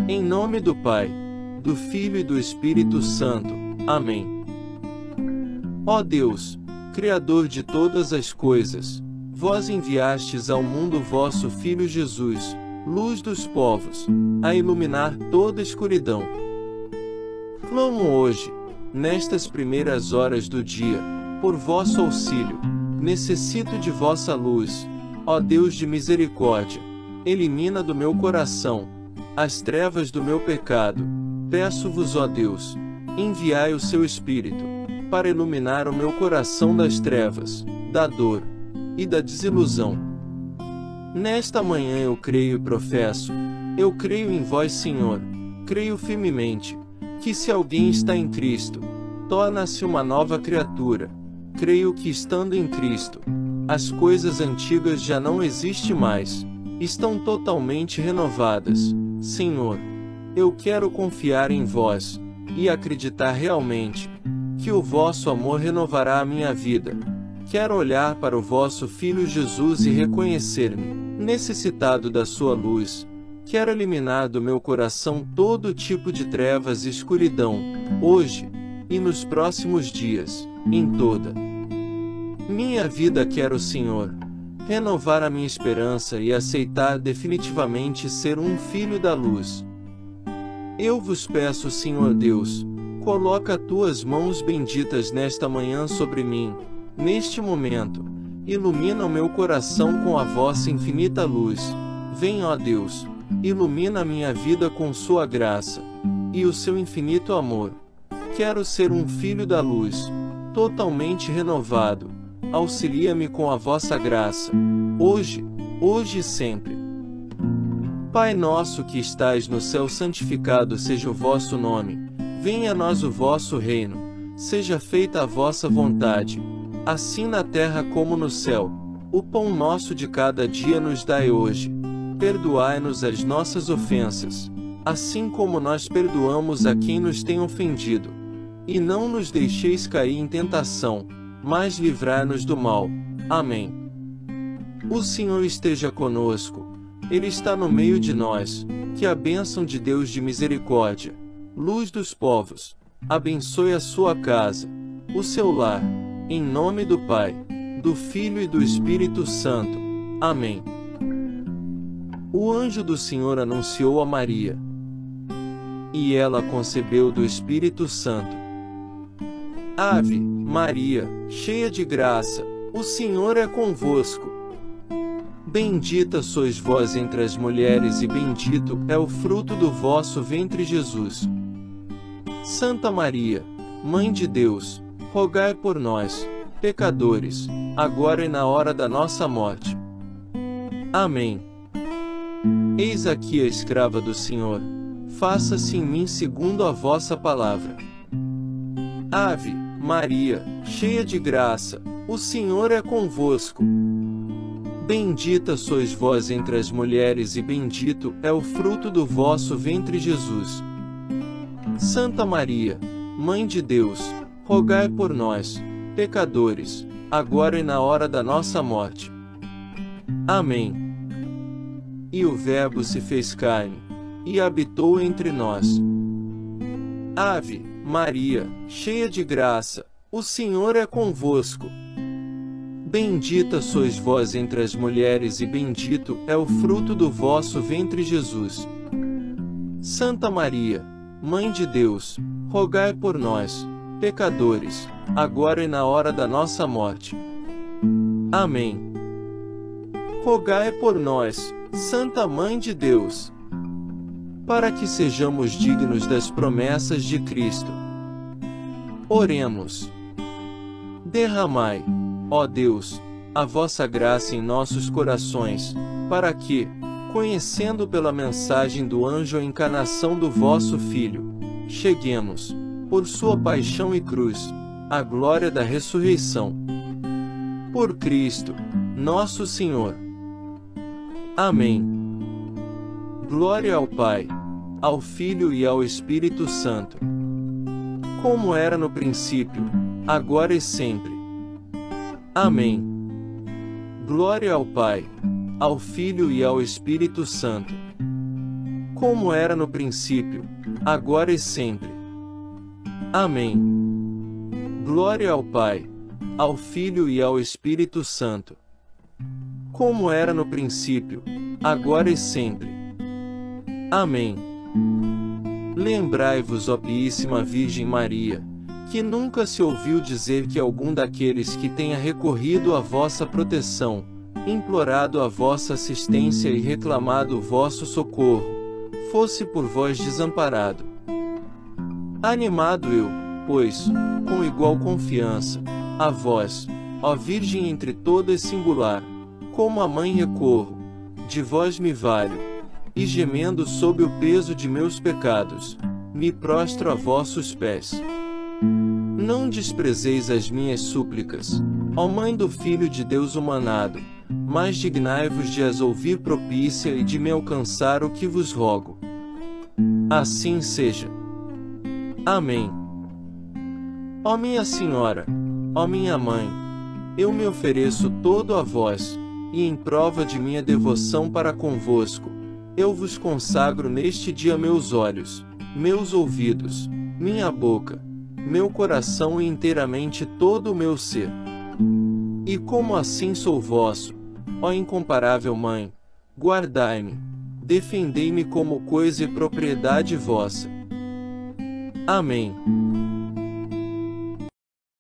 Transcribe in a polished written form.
Em nome do Pai, do Filho e do Espírito Santo. Amém. Ó Deus, Criador de todas as coisas, vós enviastes ao mundo vosso Filho Jesus, luz dos povos, a iluminar toda escuridão. Clamo hoje, nestas primeiras horas do dia, por vosso auxílio, necessito de vossa luz, ó Deus de misericórdia, elimina do meu coração as trevas do meu pecado. Peço-vos, ó Deus, enviai o seu Espírito, para iluminar o meu coração das trevas, da dor e da desilusão. Nesta manhã eu creio e professo, eu creio em vós, Senhor, creio firmemente, que se alguém está em Cristo, torna-se uma nova criatura. Creio que estando em Cristo, as coisas antigas já não existem mais, estão totalmente renovadas. Senhor, eu quero confiar em vós, e acreditar realmente, que o vosso amor renovará a minha vida. Quero olhar para o vosso Filho Jesus e reconhecer-me necessitado da sua luz. Quero eliminar do meu coração todo tipo de trevas e escuridão, hoje, e nos próximos dias, em toda minha vida. Quero, Senhor, renovar a minha esperança e aceitar definitivamente ser um filho da luz. Eu vos peço, Senhor Deus, coloca tuas mãos benditas nesta manhã sobre mim, neste momento, ilumina o meu coração com a vossa infinita luz. Vem, ó Deus, ilumina a minha vida com sua graça e o seu infinito amor. Quero ser um filho da luz, totalmente renovado. Auxilia-me com a vossa graça, hoje e sempre. Pai nosso que estais no céu, santificado seja o vosso nome. Venha a nós o vosso reino. Seja feita a vossa vontade, assim na terra como no céu. O pão nosso de cada dia nos dai hoje. Perdoai-nos as nossas ofensas, assim como nós perdoamos a quem nos tem ofendido. E não nos deixeis cair em tentação, mas livrai-nos do mal. Amém. O Senhor esteja conosco. Ele está no meio de nós. Que a bênção de Deus de misericórdia, luz dos povos, abençoe a sua casa, o seu lar, em nome do Pai, do Filho e do Espírito Santo. Amém. O anjo do Senhor anunciou a Maria, e ela concebeu do Espírito Santo. Ave Maria, cheia de graça, o Senhor é convosco. Bendita sois vós entre as mulheres e bendito é o fruto do vosso ventre, Jesus. Santa Maria, Mãe de Deus, rogai por nós, pecadores, agora e na hora da nossa morte. Amém. Eis aqui a escrava do Senhor, faça-se em mim segundo a vossa palavra. Ave Maria, cheia de graça, o Senhor é convosco. Bendita sois vós entre as mulheres e bendito é o fruto do vosso ventre, Jesus. Santa Maria, Mãe de Deus, rogai por nós, pecadores, agora e na hora da nossa morte. Amém. E o Verbo se fez carne, e habitou entre nós. Ave Maria, cheia de graça, o Senhor é convosco. Bendita sois vós entre as mulheres e bendito é o fruto do vosso ventre, Jesus. Santa Maria, Mãe de Deus, rogai por nós, pecadores, agora e na hora da nossa morte. Amém. Rogai por nós, Santa Mãe de Deus, para que sejamos dignos das promessas de Cristo. Oremos. Derramai, ó Deus, a vossa graça em nossos corações, para que, conhecendo pela mensagem do anjo a encarnação do vosso Filho, cheguemos, por sua paixão e cruz, à glória da ressurreição. Por Cristo, nosso Senhor. Amém. Glória ao Pai, ao Filho e ao Espírito Santo, como era no princípio, agora e sempre. Amém. Glória ao Pai, ao Filho e ao Espírito Santo, como era no princípio, agora e sempre. Amém. Glória ao Pai, ao Filho e ao Espírito Santo, como era no princípio, agora e sempre. Amém. Lembrai-vos, ó Piíssima Virgem Maria, que nunca se ouviu dizer que algum daqueles que tenha recorrido à vossa proteção, implorado a vossa assistência e reclamado o vosso socorro, fosse por vós desamparado. Animado eu, pois, com igual confiança, a vós, ó Virgem entre todas singular, como a mãe recorro, de vós me valho, e gemendo sob o peso de meus pecados, me prostro a vossos pés. Não desprezeis as minhas súplicas, ó Mãe do Filho de Deus humanado, mas dignai-vos de as ouvir propícia e de me alcançar o que vos rogo. Assim seja. Amém. Ó minha Senhora, ó minha Mãe, eu me ofereço todo a vós, e em prova de minha devoção para convosco, eu vos consagro neste dia meus olhos, meus ouvidos, minha boca, meu coração e inteiramente todo o meu ser. E como assim sou vosso, ó incomparável Mãe, guardai-me, defendei-me como coisa e propriedade vossa. Amém.